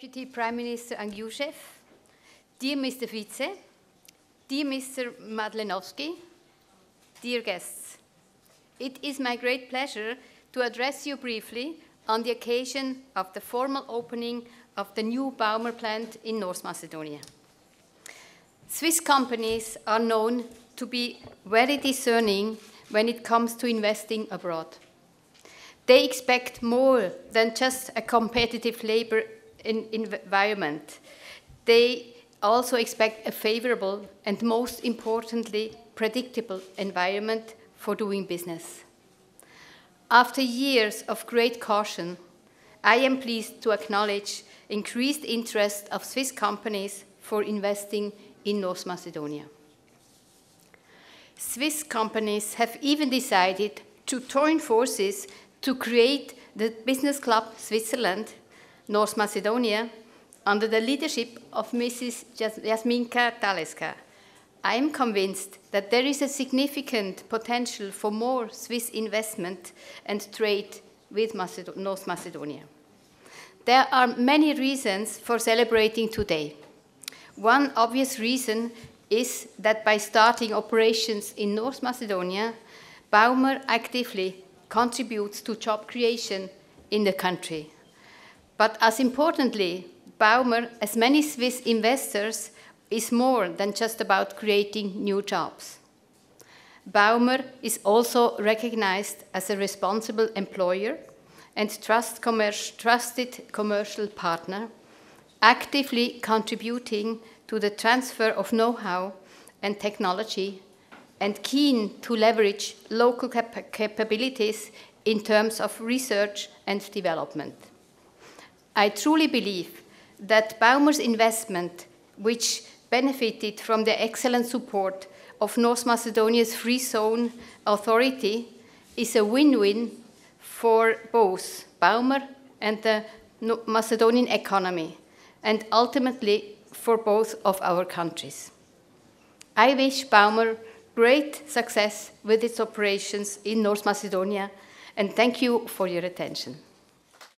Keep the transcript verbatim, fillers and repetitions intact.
Deputy Prime Minister Anguishev, dear Mister Vice, dear Mister Madlenovsky, dear guests, it is my great pleasure to address you briefly on the occasion of the formal opening of the new Baumer plant in North Macedonia. Swiss companies are known to be very discerning when it comes to investing abroad. They expect more than just a competitive labor in environment. They also expect a favorable and, most importantly, predictable environment for doing business. After years of great caution, I am pleased to acknowledge increased interest of Swiss companies for investing in North Macedonia. Swiss companies have even decided to join forces to create the Business Club Switzerland, North Macedonia, under the leadership of Missus Jasminka Taleska. I am convinced that there is a significant potential for more Swiss investment and trade with Macedon- North Macedonia. There are many reasons for celebrating today. One obvious reason is that by starting operations in North Macedonia, Baumer actively contributes to job creation in the country. But as importantly, Baumer, as many Swiss investors, is more than just about creating new jobs. Baumer is also recognized as a responsible employer and trust commer- trusted commercial partner, actively contributing to the transfer of know-how and technology and keen to leverage local cap- capabilities in terms of research and development. I truly believe that Baumer's investment, which benefited from the excellent support of North Macedonia's Free Zone Authority, is a win-win for both Baumer and the Macedonian economy, and ultimately for both of our countries. I wish Baumer great success with its operations in North Macedonia, and thank you for your attention.